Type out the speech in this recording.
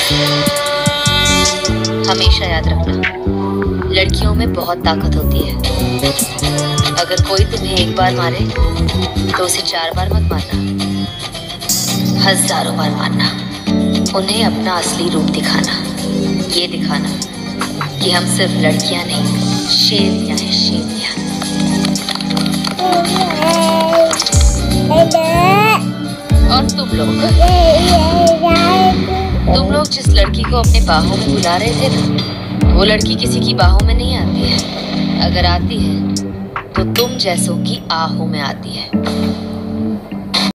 हमेशा याद रखना, लड़कियों में बहुत ताकत होती है। अगर कोई तुम्हें एक बार मारे तो उसे 4 बार मत मारना, हजारों बार मारना। उन्हें अपना असली रूप दिखाना, ये दिखाना कि हम सिर्फ लड़कियां नहीं, शेरनियां हैं, शेरनियां। और तुम लोग जिस लड़की को अपने बाहों में बुला रहे थे ना, वो लड़की किसी की बाहों में नहीं आती है। अगर आती है तो तुम जैसों की आहों में आती है।